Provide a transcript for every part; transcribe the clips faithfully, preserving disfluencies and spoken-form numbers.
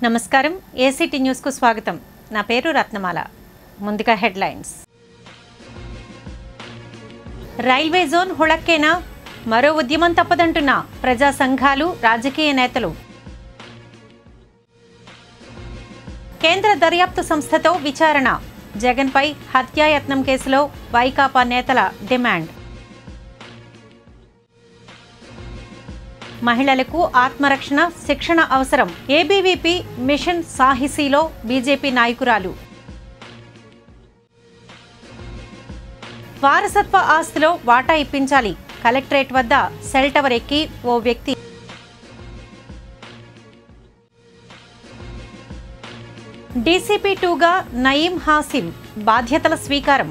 నమస్కారం ACT news కు స్వాగతం నా పేరు రత్నమాల ముందుగా హెడ్లైన్స్ రైల్వే జోన్ హుళక్కేనా మరో ఉద్యమం తప్పదంటున్న ప్రజా సంఘాలు రాజకీయ నేతలు కేంద్ర దర్యాప్తు సంస్థతో విచారణ జగన్పై హత్యాయత్నం కేసులో వైకాపా నేతల డిమాండ్ మహిళలకు ఆత్మరక్షణ శిక్షణ అవసరం ఏబీవీపీ మిషన్ సాహిసీలో బీజేపీ నాయకురాలు వారసత్వ ఆస్తిలో వాటా ఇప్పించాలి కలెక్టరేట్ వద్ద సెల్ టవర్ ఎక్కి ఓ వ్యక్తి డీసీపీ టూగా నయీం హాసిం బాధ్యతల స్వీకారం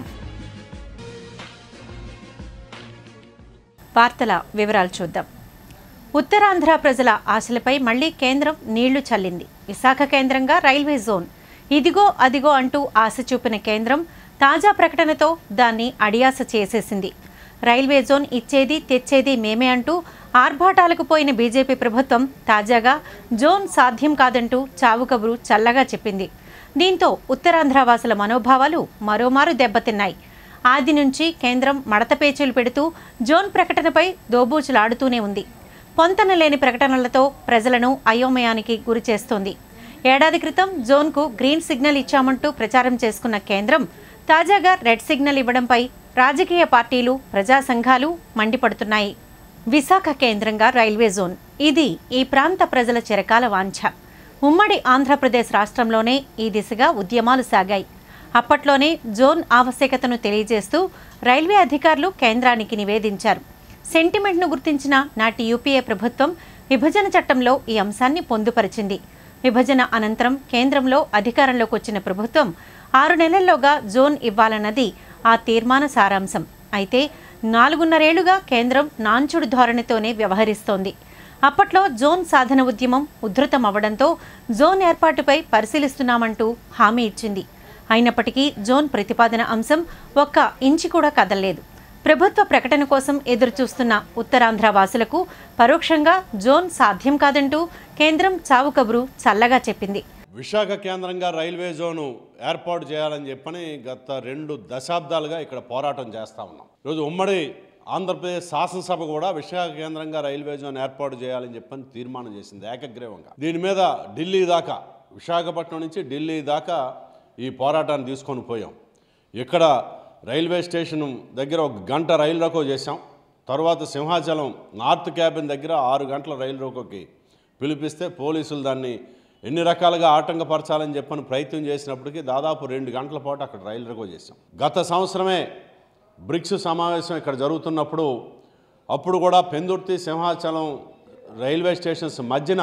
వార్తల వివరాలు చూద్దాం. ఉత్తరాంధ్ర ప్రజల ఆశలపై మళ్లీ కేంద్రం నీళ్లు చల్లింది. విశాఖ కేంద్రంగా రైల్వే జోన్ ఇదిగో అదిగో అంటూ ఆశ చూపిన కేంద్రం తాజా ప్రకటనతో దాన్ని అడియాస చేసేసింది. రైల్వే జోన్ ఇచ్చేది తెచ్చేది మేమే అంటూ ఆర్భాటాలకు పోయిన బీజేపీ ప్రభుత్వం తాజాగా జోన్ సాధ్యం కాదంటూ చావు కబురు చల్లగా చెప్పింది. దీంతో ఉత్తరాంధ్ర వాసుల మనోభావాలు మరోమారు దెబ్బతిన్నాయి. ఆది నుంచి కేంద్రం మడతపేచీలు పెడుతూ జోన్ ప్రకటనపై దోబూచులాడుతూనే ఉంది. పొంతన లేని ప్రకటనలతో ప్రజలను అయోమయానికి గురి చేస్తోంది. ఏడాది క్రితం జోన్కు గ్రీన్ సిగ్నల్ ఇచ్చామంటూ ప్రచారం చేసుకున్న కేంద్రం తాజాగా రెడ్ సిగ్నల్ ఇవ్వడంపై రాజకీయ పార్టీలు ప్రజా సంఘాలు మండిపడుతున్నాయి. విశాఖ కేంద్రంగా రైల్వే జోన్ ఇది ఈ ప్రాంత ప్రజల చిరకాల వాంఛ. ఉమ్మడి ఆంధ్రప్రదేశ్ రాష్ట్రంలోనే ఈ దిశగా ఉద్యమాలు సాగాయి. అప్పట్లోనే జోన్ ఆవశ్యకతను తెలియజేస్తూ రైల్వే అధికారులు కేంద్రానికి నివేదించారు. సెంటిమెంట్ను గుర్తించిన నాటి యూపీఏ ప్రభుత్వం విభజన చట్టంలో ఈ అంశాన్ని పొందుపరిచింది. విభజన అనంతరం కేంద్రంలో అధికారంలోకి వచ్చిన ప్రభుత్వం ఆరు నెలల్లోగా జోన్ ఇవ్వాలన్నది ఆ తీర్మాన సారాంశం. అయితే నాలుగున్నరేళ్లుగా కేంద్రం నాంచుడు ధోరణితోనే వ్యవహరిస్తోంది. అప్పట్లో జోన్ సాధన ఉద్యమం ఉధృతమవ్వడంతో జోన్ ఏర్పాటుపై పరిశీలిస్తున్నామంటూ హామీ ఇచ్చింది. అయినప్పటికీ జోన్ ప్రతిపాదన అంశం ఒక్క ఇంచి కూడా కదల్లేదు. ప్రభుత్వ ప్రకటన కోసం ఎదురుచూస్తున్న ఉత్తరాంధ్ర వాసులకు పరోక్షంగా జోన్ సాధ్యం కాదంటూ కేంద్రం చావు కబురు చల్లగా చెప్పింది. విశాఖ కేంద్రంగా రైల్వే జోను ఏర్పాటు చేయాలని చెప్పని గత రెండు దశాబ్దాలుగా ఇక్కడ పోరాటం చేస్తూ ఉన్నాం. ఈరోజు ఉమ్మడి ఆంధ్రప్రదేశ్ శాసనసభ కూడా విశాఖ కేంద్రంగా రైల్వే జోన్ ఏర్పాటు చేయాలని చెప్పని తీర్మానం చేసింది ఏకగ్రీవంగా. దీని మీద ఢిల్లీ దాకా, విశాఖపట్నం నుంచి ఢిల్లీ దాకా ఈ పోరాటాన్ని తీసుకొని పోయాం. ఇక్కడ రైల్వే స్టేషన్ దగ్గర ఒక గంట రైలు రోకో చేశాం. తర్వాత సింహాచలం నార్త్ క్యాబిన్ దగ్గర ఆరు గంటల రైలు రోకోకి పిలిపిస్తే పోలీసులు దాన్ని ఎన్ని రకాలుగా ఆటంకపరచాలని చెప్పని ప్రయత్నం చేసినప్పటికీ దాదాపు రెండు గంటల పాటు అక్కడ రైలు రోకో చేశాం. గత సంవత్సరమే బ్రిక్స్ సమావేశం ఇక్కడ జరుగుతున్నప్పుడు అప్పుడు కూడా పెందుర్తి సింహాచలం రైల్వే స్టేషన్స్ మధ్యన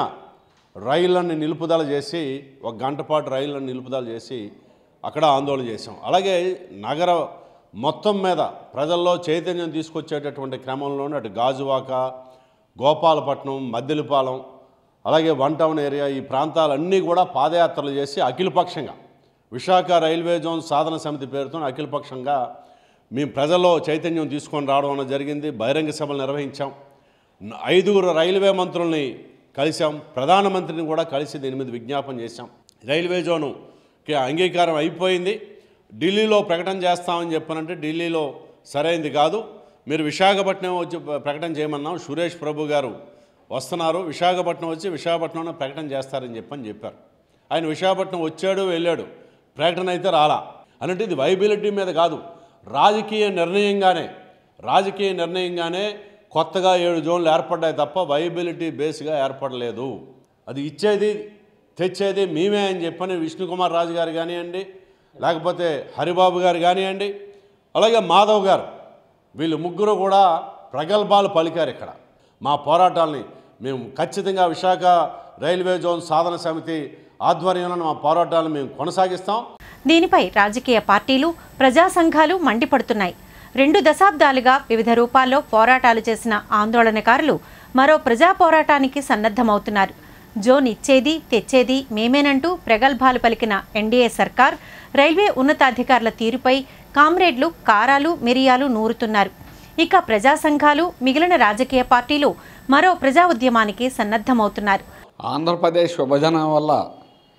రైళ్లను నిలుపుదల చేసి ఒక గంట పాటు రైళ్లను నిలుపుదల చేసి అక్కడ ఆందోళన చేశాం. అలాగే నగర మొత్తం మీద ప్రజల్లో చైతన్యం తీసుకొచ్చేటటువంటి క్రమంలోనే అటు గాజువాక, గోపాలపట్నం, మద్దిలపాలెం, అలాగే వన్ టౌన్ ఏరియా ఈ ప్రాంతాలన్నీ కూడా పాదయాత్రలు చేసి అఖిలపక్షంగా విశాఖ రైల్వే జోన్ సాధన సమితి పేరుతో అఖిలపక్షంగా మేము ప్రజల్లో చైతన్యం తీసుకొని రావడం అనేది జరిగింది. బహిరంగ సభలు నిర్వహించాం. ఐదుగురు రైల్వే మంత్రుల్ని కలిసాం. ప్రధానమంత్రిని కూడా కలిసి దీని మీద విజ్ఞాపన చేశాం. రైల్వే జోనుకి అంగీకారం అయిపోయింది. ఢిల్లీలో ప్రకటన చేస్తామని చెప్పానంటే ఢిల్లీలో సరైంది కాదు, మీరు విశాఖపట్నం వచ్చి ప్రకటన చేయమన్నాం. సురేష్ ప్రభు గారు వస్తున్నారు, విశాఖపట్నం వచ్చి విశాఖపట్నంలో ప్రకటన చేస్తారని చెప్పని చెప్పారు. ఆయన విశాఖపట్నం వచ్చాడు, వెళ్ళాడు, ప్రకటన అయితే రాలా. అంటే ఇది వైబిలిటీ మీద కాదు, రాజకీయ నిర్ణయంగానే రాజకీయ నిర్ణయంగానే కొత్తగా ఏడు జోన్లు ఏర్పడ్డాయి తప్ప వైబిలిటీ బేస్గా ఏర్పడలేదు. అది ఇచ్చేది తెచ్చేది మేమే అని చెప్పని విష్ణుకుమార్ రాజు గారు కానివ్వండి, లేకపోతే హరిబాబు గారు కానివ్వండి, అలాగే మాధవ్ గారు, వీళ్ళు ముగ్గురు కూడా ప్రగల్భాలు పలికారు. ఇక్కడ మా పోరాటాలని మేము ఖచ్చితంగా విశాఖ రైల్వే జోన్ సాధన సమితి ఆధ్వర్యంలో మా పోరాటాలను మేము కొనసాగిస్తాం. దీనిపై రాజకీయ పార్టీలు ప్రజా సంఘాలు మండిపడుతున్నాయి. రెండు దశాబ్దాలుగా వివిధ రూపాల్లో పోరాటాలు చేసిన ఆందోళనకారులు మరో ప్రజా పోరాటానికి సన్నద్ధమవుతున్నారు. జోన్ ఇచ్చేది తెచ్చేది మేమేనంటూ ప్రగల్భాలు పలికిన ఎన్డీఏ సర్కార్ రైల్వే ఉన్నతాధికారుల తీరుపై కామ్రేడ్లు కారాలు మిరియాలు నూరుతున్నారు. ఇక ప్రజా సంఘాలు మిగిలిన రాజకీయ పార్టీలు మరో ప్రజా ఉద్యమానికి సన్నద్ధమవుతున్నారు. ఆంధ్రప్రదేశ్ విభజన వల్ల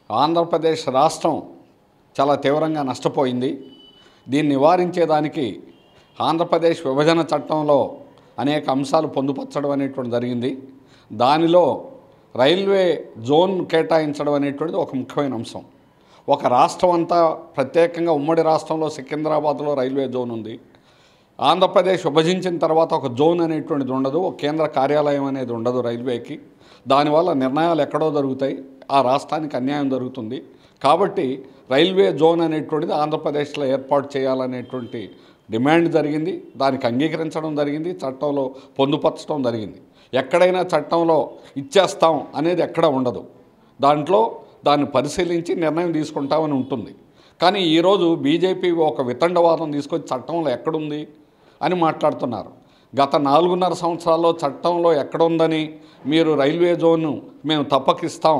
ఆంధ్రప్రదేశ్ రాష్ట్రం చాలా తీవ్రంగా నష్టపోయింది. దీన్ని నివారించేదానికి ఆంధ్రప్రదేశ్ విభజన చట్టంలో అనేక అంశాలు పొందుపరచడం అనేటువంటి జరిగింది. దానిలో రైల్వే జోన్ కేటాయించడం అనేటువంటిది ఒక ముఖ్యమైన అంశం. ఒక రాష్ట్రం అంతా ప్రత్యేకంగా ఉమ్మడి రాష్ట్రంలో సికింద్రాబాద్లో రైల్వే జోన్ ఉంది. ఆంధ్రప్రదేశ్ విభజించిన తర్వాత ఒక జోన్ అనేటువంటిది ఉండదు, ఒక కేంద్ర కార్యాలయం అనేది ఉండదు రైల్వేకి. దానివల్ల నిర్ణయాలు ఎక్కడో జరుగుతాయి, ఆ రాష్ట్రానికి అన్యాయం జరుగుతుంది. కాబట్టి రైల్వే జోన్ అనేటువంటిది ఆంధ్రప్రదేశ్లో ఏర్పాటు చేయాలనేటువంటి డిమాండ్ జరిగింది. దానికి అంగీకరించడం జరిగింది, చట్టంలో పొందుపరచడం జరిగింది. ఎక్కడైనా చట్టంలో ఇచ్చేస్తాం అనేది ఎక్కడ ఉండదు. దాంట్లో దాన్ని పరిశీలించి నిర్ణయం తీసుకుంటామని ఉంటుంది. కానీ ఈరోజు బీజేపీ ఒక వితండవాదం తీసుకొచ్చి చట్టంలో ఎక్కడుంది అని మాట్లాడుతున్నారు. గత నాలుగున్నర సంవత్సరాల్లో చట్టంలో ఎక్కడుందని మీరు రైల్వే జోన్ను మేము తప్పకిస్తాం,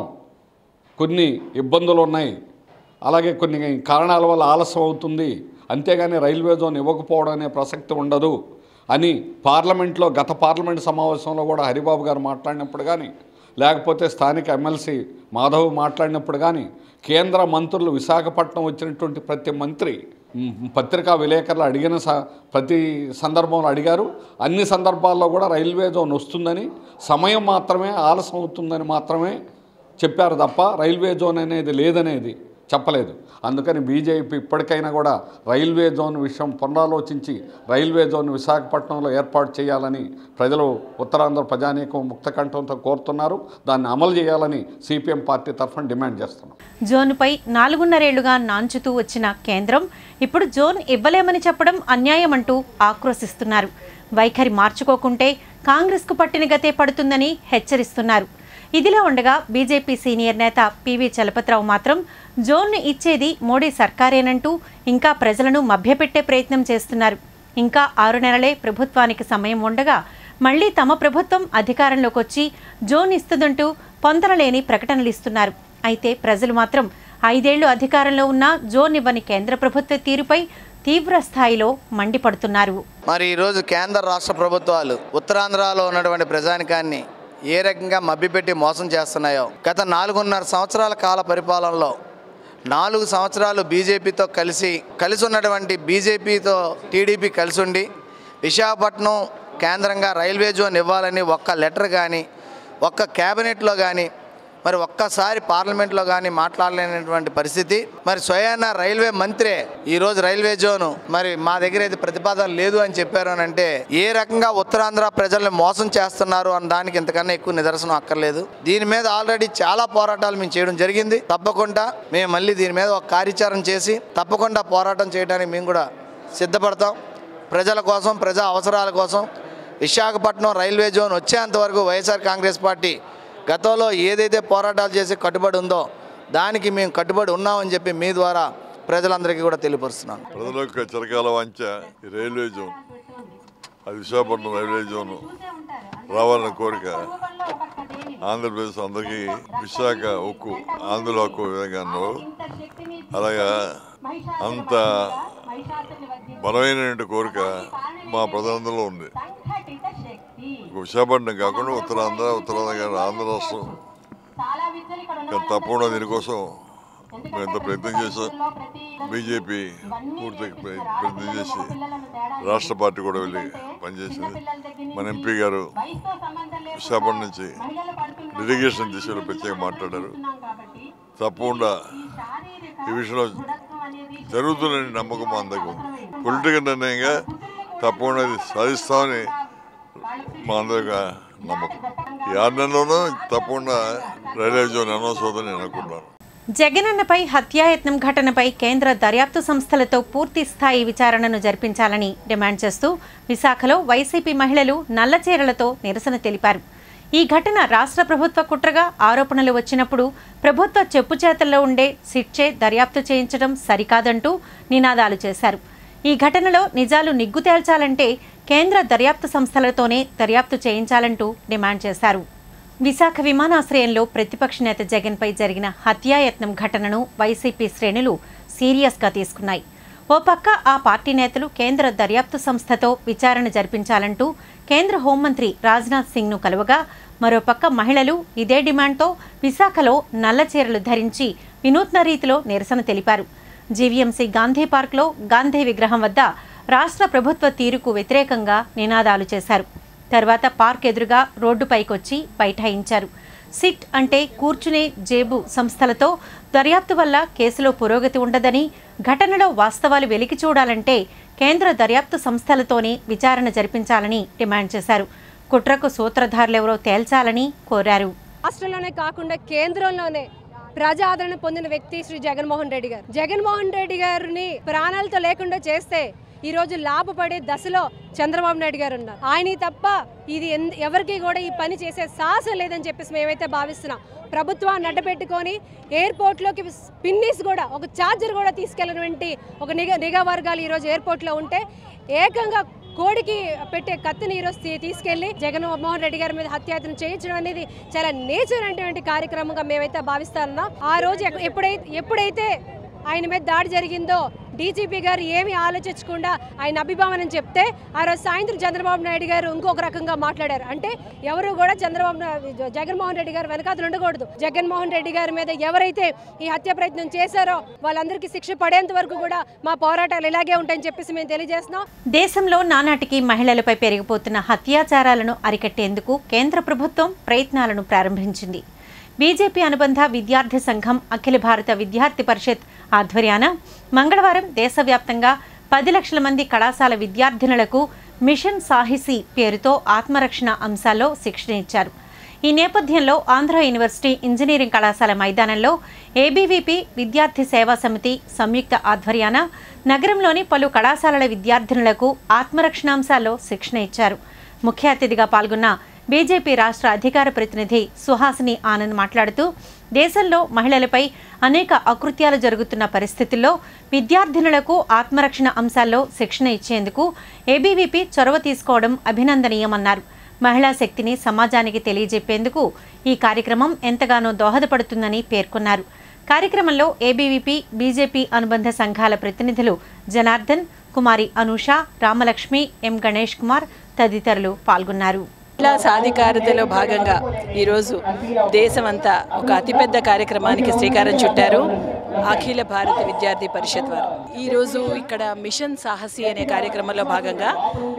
కొన్ని ఇబ్బందులు ఉన్నాయి, అలాగే కొన్ని కారణాల వల్ల ఆలస్యం అవుతుంది, అంతేగాని రైల్వే జోన్ ఇవ్వకపోవడం అనే ప్రసక్తి ఉండదు అని పార్లమెంట్లో గత పార్లమెంట్ సమావేశంలో కూడా హరిబాబు గారు మాట్లాడినప్పుడు కానీ, లేకపోతే స్థానిక ఎమ్మెల్సీ మాధవ్ మాట్లాడినప్పుడు కానీ, కేంద్ర మంత్రులు విశాఖపట్నం వచ్చినటువంటి ప్రతి మంత్రి పత్రికా విలేకరులు అడిగిన స ప్రతి సందర్భంలో అడిగారు. అన్ని సందర్భాల్లో కూడా రైల్వే జోన్ వస్తుందని, సమయం మాత్రమే ఆలస్యం అవుతుందని మాత్రమే చెప్పారు తప్ప రైల్వే జోన్ అనేది లేదనేది చెప్పలేదు. అందుకని బీజేపీ ఇప్పటికైనా కూడా రైల్వే జోన్ విషయం పునరాలోచించి రైల్వే జోన్ విశాఖపట్నంలో ఏర్పాటు చేయాలని ప్రజలు ఉత్తరాంధ్ర ప్రజానీకం ముక్తకంఠంతో కోరుతున్నారు. దాన్ని అమలు చేయాలని సిపిఎం పార్టీ తరఫున డిమాండ్ చేస్తున్నాం. జోన్పై నాలుగున్నరేళ్లుగా నాంచుతూ వచ్చిన కేంద్రం ఇప్పుడు జోన్ ఇవ్వలేమని చెప్పడం అన్యాయం అంటూ ఆక్రోశిస్తున్నారు. వైఖరి మార్చుకోకుంటే కాంగ్రెస్కు పట్టిన గతే పడుతుందని హెచ్చరిస్తున్నారు. ఇదిలా ఉండగా బీజేపీ సీనియర్ నేత పివి చలపతిరావు మాత్రం జోన్ను ఇచ్చేది మోడీ సర్కారేనంటూ ఇంకా ప్రజలను మభ్యపెట్టే ప్రయత్నం చేస్తున్నారు. ఇంకా ఆరు నెలలే ప్రభుత్వానికి సమయం ఉండగా మళ్లీ తమ ప్రభుత్వం అధికారంలోకి వచ్చి జోన్ ఇస్తుందంటూ పొంతనలేని ప్రకటనలు ఇస్తున్నారు. అయితే ప్రజలు మాత్రం ఐదేళ్లు అధికారంలో ఉన్న జోన్ ఇవ్వని కేంద్ర ప్రభుత్వ తీరుపై తీవ్ర స్థాయిలో మండిపడుతున్నారు. మరి ఈరోజు కేంద్ర రాష్ట్ర ప్రభుత్వాలు ఉత్తరాంధ్రలో ఉన్నటువంటి ప్రజానికాన్ని ఏ రకంగా మభ్యపెట్టి మోసం చేస్తున్నాయో, గత నాలుగున్నర సంవత్సరాల కాల పరిపాలనలో నాలుగు సంవత్సరాలు బీజేపీతో కలిసి కలిసి ఉన్నటువంటి బీజేపీతో టీడీపీ కలిసి ఉండి విశాఖపట్నం కేంద్రంగా రైల్వే జోన్ ఇవ్వాలని ఒక్క లెటర్ కానీ, ఒక్క క్యాబినెట్లో కానీ, మరి ఒక్కసారి పార్లమెంట్లో కానీ మాట్లాడలేనటువంటి పరిస్థితి. మరి స్వయాన రైల్వే మంత్రే ఈరోజు రైల్వే జోను మరి మా దగ్గర అయితే ప్రతిపాదన లేదు అని చెప్పారు అని అంటే ఏ రకంగా ఉత్తరాంధ్ర ప్రజల్ని మోసం చేస్తున్నారు అన్న దానికి ఇంతకన్నా ఎక్కువ నిదర్శనం అక్కర్లేదు. దీని మీద ఆల్రెడీ చాలా పోరాటాలు మేము చేయడం జరిగింది. తప్పకుండా మేము మళ్ళీ దీని మీద ఒక కార్యాచరణ చేసి తప్పకుండా పోరాటం చేయడానికి మేము కూడా సిద్ధపడతాం. ప్రజల కోసం, ప్రజా అవసరాల కోసం విశాఖపట్నం రైల్వే జోన్ వచ్చేంత వరకు వైఎస్ఆర్ కాంగ్రెస్ పార్టీ గతంలో ఏదైతే పోరాటాలు చేసి కట్టుబడి ఉందో దానికి మేము కట్టుబడి ఉన్నామని చెప్పి మీ ద్వారా ప్రజలందరికీ కూడా తెలియపరుస్తున్నాను. ప్రజల యొక్క చిరకాల వాంఛ ఈ రైల్వే జోన్, అది విశాఖపట్నం రైల్వే జోన్ రావాలన్న కోరిక ఆంధ్రప్రదేశ్ అందరికీ. విశాఖ ఉక్కు ఆంధ్ర హక్కు విధంగా అలాగా అంత బలమైనటువంటి కోరిక మా ప్రజలందరిలో ఉంది. విశాఖపట్నం కాకుండా ఉత్తరాంధ్ర ఉత్తరాంధ్ర ఆంధ్ర రాష్ట్రం తప్పకుండా దీనికోసం మేము ఎంత ప్రయత్నం చేసాం. బీజేపీ పూర్తిగా ప్రయత్నం చేసి రాష్ట్ర పార్టీ కూడా వెళ్ళి పనిచేసింది. మన ఎంపీ గారు విశాఖపట్నం నుంచి డెలిగేషన్ దిశలో ప్రత్యేకంగా మాట్లాడారు. తప్పకుండా ఈ విషయంలో జరుగుతున్న నమ్మకం మా అందరికీ ఉంది. పొలిటికల్ నిర్ణయంగా తప్పకుండా సాధిస్తామని మా అందరికీ నమ్మకం. ఈ ఆరు నెలలోనూ తప్పకుండా రైల్వే జోన్ అనౌన్స్ అవుతుందని నేను అనుకుంటున్నాను. జగనన్నపై హత్యాయత్నం ఘటనపై కేంద్ర దర్యాప్తు సంస్థలతో పూర్తి స్థాయి విచారణను జరిపించాలని డిమాండ్ చేస్తూ విశాఖలో వైసీపీ మహిళలు నల్లచీరలతో నిరసన తెలిపారు. ఈ ఘటన రాష్ట్ర ప్రభుత్వ కుట్రగా ఆరోపణలు వచ్చినప్పుడు ప్రభుత్వ చెప్పుచేతల్లో ఉండే సిట్చే దర్యాప్తు చేయించడం సరికాదంటూ నినాదాలు చేశారు. ఈ ఘటనలో నిజాలు నిగ్గు తేల్చాలంటే కేంద్ర దర్యాప్తు సంస్థలతోనే దర్యాప్తు చేయించాలంటూ డిమాండ్ చేశారు. విశాఖ విమానాశ్రయంలో ప్రతిపక్ష నేత జగన్పై జరిగిన హత్యాయత్నం ఘటనను వైసీపీ శ్రేణులు సీరియస్గా తీసుకున్నాయి. ఓ పక్క ఆ పార్టీ నేతలు కేంద్ర దర్యాప్తు సంస్థతో విచారణ జరిపించాలంటూ కేంద్ర హోంమంత్రి రాజ్నాథ్ సింగ్ను కలువగా, మరోపక్క మహిళలు ఇదే డిమాండ్తో విశాఖలో నల్లచీరలు ధరించి వినూత్న రీతిలో నిరసన తెలిపారు. జీవీఎంసీ గాంధీ పార్క్లో గాంధీ విగ్రహం వద్ద రాష్ట్ర ప్రభుత్వ తీరుకు వ్యతిరేకంగా నినాదాలు చేశారు. తర్వాత పార్క్ ఎదురుగా రోడ్డుపైకొచ్చి బైఠాయించారు. సిట్ అంటే కూర్చునే జేబు సంస్థలతో దర్యాప్తు వల్ల కేసులో పురోగతి ఉండదని, ఘటనలో వాస్తవాలు వెలికి చూడాలంటే కేంద్ర దర్యాప్తు సంస్థలతోనే విచారణ జరిపించాలని డిమాండ్ చేశారు. కుట్రకు సూత్రధారులెవరో తేల్చాలని కోరారు. రాష్ట్రంలోనే కాకుండా కేంద్రంలోనే ప్రజాదరణ పొందిన వ్యక్తి శ్రీ జగన్మోహన్ రెడ్డి గారు. జగన్మోహన్ రెడ్డి గారిని ప్రాణాలతో లేకుండా చేస్తే ఈ రోజు లాభపడే దశలో చంద్రబాబు నాయుడు గారు ఉన్నారు. ఆయన తప్ప ఇది ఎవరికి కూడా ఈ పని చేసే సాహసం లేదని చెప్పేసి మేమైతే భావిస్తున్నాం. ప్రభుత్వాన్ని అడ్డపెట్టుకొని ఎయిర్పోర్ట్లోకి పిన్నీస్ కూడా ఒక ఛార్జర్ కూడా తీసుకెళ్ళినటువంటి ఒక నిఘా నిఘా వర్గాలు ఈరోజు ఎయిర్పోర్ట్లో ఉంటే ఏకంగా కోడికి పెట్టే కత్తిని ఈరోజు తీసుకెళ్లి జగన్మోహన్ రెడ్డి గారి మీద హత్యాయత్నం చేయించడం అనేది చాలా నేచర్ అనేటువంటి కార్యక్రమంగా మేమైతే భావిస్తా ఉన్నాం. ఆ రోజు ఎప్పుడైతే ఎప్పుడైతే ఆయన మీద దాడి జరిగిందో డీజీపీ గారు ఏమి ఆలోచించకుండా ఆయన అభిభావనం చెప్తే ఆ రోజు సాయంత్రం చంద్రబాబు నాయుడు గారు ఇంకొక రకంగా మాట్లాడారు. అంటే ఎవరు కూడా చంద్రబాబు జగన్మోహన్ రెడ్డి గారు వెనకాతలు ఉండకూడదు. జగన్మోహన్ రెడ్డి గారి మీద ఎవరైతే ఈ హత్య ప్రయత్నం చేశారో వాళ్ళందరికీ శిక్ష పడేంత వరకు కూడా మా పోరాటాలు ఇలాగే ఉంటాయని చెప్పేసి మేము తెలియజేస్తున్నాం. దేశంలో నానాటికి మహిళలపై పెరిగిపోతున్న హత్యాచారాలను అరికట్టేందుకు కేంద్ర ప్రభుత్వం ప్రయత్నాలను ప్రారంభించింది. బీజేపీ అనుబంధ విద్యార్థి సంఘం అఖిల భారత విద్యార్థి పరిషత్ ఆధ్వర్యాన మంగళవారం దేశవ్యాప్తంగా పది లక్షల మంది కళాశాల విద్యార్థినులకు మిషన్ సాహసి పేరుతో ఆత్మరక్షణ అంశాల్లో శిక్షణ ఇచ్చారు. ఈ నేపథ్యంలో ఆంధ్ర యూనివర్సిటీ ఇంజనీరింగ్ కళాశాల మైదానంలో ఏబీవీపీ విద్యార్థి సేవా సమితి సంయుక్త ఆధ్వర్యాన నగరంలోని పలు కళాశాలల విద్యార్థినులకు ఆత్మరక్షణ అంశాల్లో శిక్షణ ఇచ్చారు. ముఖ్య అతిథిగా పాల్గొన్న బీజేపీ రాష్ట్ర అధికార ప్రతినిధి సుహాసిని ఆనంద్ మాట్లాడుతూ దేశంలో మహిళలపై అనేక అకృత్యాలు జరుగుతున్న పరిస్థితుల్లో విద్యార్థినులకు ఆత్మరక్షణ అంశాల్లో శిక్షణ ఇచ్చేందుకు ఏబీవీపీ చొరవ తీసుకోవడం అభినందనీయమన్నారు. మహిళా శక్తిని సమాజానికి తెలియజెప్పేందుకు ఈ కార్యక్రమం ఎంతగానో దోహదపడుతుందని పేర్కొన్నారు. కార్యక్రమంలో ఏబీవీపీ బీజేపీ అనుబంధ సంఘాల ప్రతినిధులు జనార్దన్, కుమారి అనూష, రామలక్ష్మి, ఎం గణేష్ కుమార్ తదితరులు పాల్గొన్నారు. మహిళా సాధికారతలో భాగంగా ఈరోజు దేశమంతా ఒక అతిపెద్ద కార్యక్రమానికి శ్రీకారం చుట్టారు అఖిల భారత విద్యార్థి పరిషత్ వారు. ఈరోజు ఇక్కడ మిషన్ సాహసి అనే కార్యక్రమంలో భాగంగా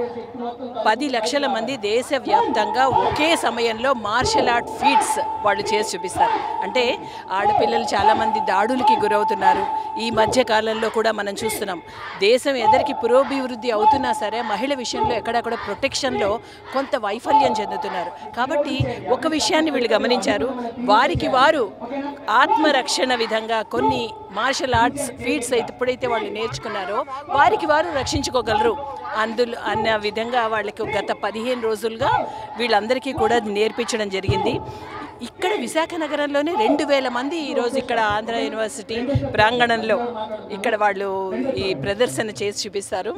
పది లక్షల మంది దేశవ్యాప్తంగా ఒకే సమయంలో మార్షల్ ఆర్ట్ ఫీట్స్ వాళ్ళు చేసి చూపిస్తారు. అంటే ఆడపిల్లలు చాలామంది దాడులకి గురవుతున్నారు. ఈ మధ్య కాలంలో కూడా మనం చూస్తున్నాం దేశం ఎదరికి పురోభివృద్ధి అవుతున్నా సరే మహిళ విషయంలో ఎక్కడక్కడ ప్రొటెక్షన్లో కొంత వైఫల్యం చెందుతున్నారు. కాబట్టి ఒక విషయాన్ని వీళ్ళు గమనించారు. వారికి వారు ఆత్మరక్షణ విధంగా కొన్ని మార్షల్ ఆర్ట్స్ ఫీట్స్ అయితే ఎప్పుడైతే వాళ్ళు నేర్చుకున్నారో వారికి వారు రక్షించుకోగలరు అందులో అన్న విధంగా వాళ్ళకి గత పదిహేను రోజులుగా వీళ్ళందరికీ కూడా నేర్పించడం జరిగింది. ఇక్కడ విశాఖ నగరంలోనే రెండు వేల మంది ఈరోజు ఇక్కడ ఆంధ్ర యూనివర్సిటీ ప్రాంగణంలో ఇక్కడ వాళ్ళు ఈ ప్రదర్శన చేసి చూపిస్తారు.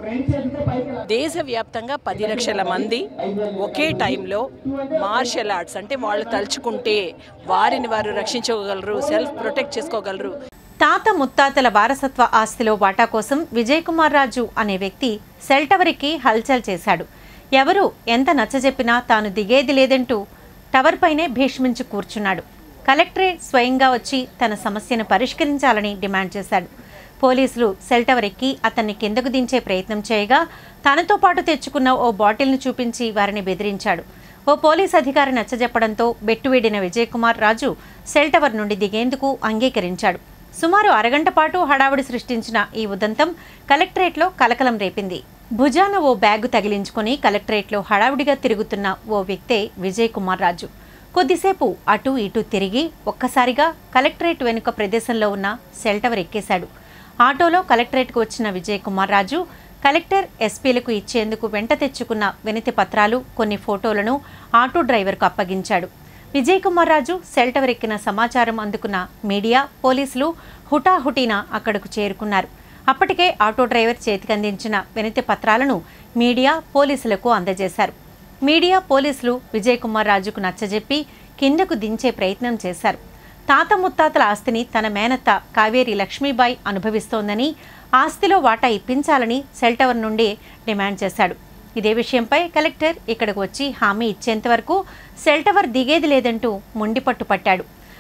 దేశవ్యాప్తంగా పది లక్షల మంది ఒకే టైంలో మార్షల్ ఆర్ట్స్ అంటే వాళ్ళు తలుచుకుంటే వారిని వారు రక్షించుకోగలరు, సెల్ఫ్ ప్రొటెక్ట్ చేసుకోగలరు. తాత ముత్తాతల వారసత్వ ఆస్తిలో వాటా కోసం విజయ్ కుమార్ రాజు అనే వ్యక్తి సెల్ టవర్కి హల్చల్ చేశాడు. ఎవరు ఎంత నచ్చజెప్పినా తాను దిగేది లేదంటూ టవర్ పైనే భీష్మించి కూర్చున్నాడు. కలెక్టరేట్ స్వయంగా వచ్చి తన సమస్యను పరిష్కరించాలని డిమాండ్ చేశాడు. పోలీసులు సెల్ టవర్ ఎక్కి అతన్ని కిందకు దించే ప్రయత్నం చేయగా తనతో పాటు తెచ్చుకున్న ఓ బాటిల్ను చూపించి వారిని బెదిరించాడు. ఓ పోలీస్ అధికారి నచ్చజెప్పడంతో బెట్టువేడిన విజయ్ కుమార్ రాజు సెల్ టవర్ నుండి దిగేందుకు అంగీకరించాడు. సుమారు అరగంట పాటు హడావుడి సృష్టించిన ఈ ఉదంతం కలెక్టరేట్లో కలకలం రేపింది. భుజాన ఓ బ్యాగు తగిలించుకుని కలెక్టరేట్లో హడావుడిగా తిరుగుతున్న ఓ వ్యక్తే విజయ్ కుమార్ రాజు. కొద్దిసేపు అటు ఇటు తిరిగి ఒక్కసారిగా కలెక్టరేట్ వెనుక ప్రదేశంలో ఉన్న సెల్ టవర్ ఎక్కేశాడు. ఆటోలో కలెక్టరేట్కు వచ్చిన విజయ్ కుమార్ రాజు కలెక్టర్, ఎస్పీలకు ఇచ్చేందుకు వెంట తెచ్చుకున్న వినతి పత్రాలు, కొన్ని ఫోటోలను ఆటో డ్రైవర్కు అప్పగించాడు. విజయ్ కుమార్ రాజు సెల్ టవర్ ఎక్కిన సమాచారం అందుకున్న మీడియా, పోలీసులు హుటాహుటీన అక్కడకు చేరుకున్నారు. అప్పటికే ఆటో డ్రైవర్ చేతికందించిన వినతి పత్రాలను మీడియా, పోలీసులకు అందజేశారు. మీడియా, పోలీసులు విజయ్ కుమార్ రాజుకు నచ్చజెప్పి కిందకు దించే ప్రయత్నం చేశారు. తాత ముత్తాతల ఆస్తిని తన మేనత్త కావేరి లక్ష్మీబాయి అనుభవిస్తోందని, ఆస్తిలో వాటా ఇప్పించాలని సెల్ టవర్ నుండి డిమాండ్ చేశాడు. ఇదే విషయంపై కలెక్టర్ ఇక్కడకు వచ్చి హామీ ఇచ్చేంత వరకు సెల్ టవర్ దిగేది లేదంటూ మొండిపట్టు పట్టాడు.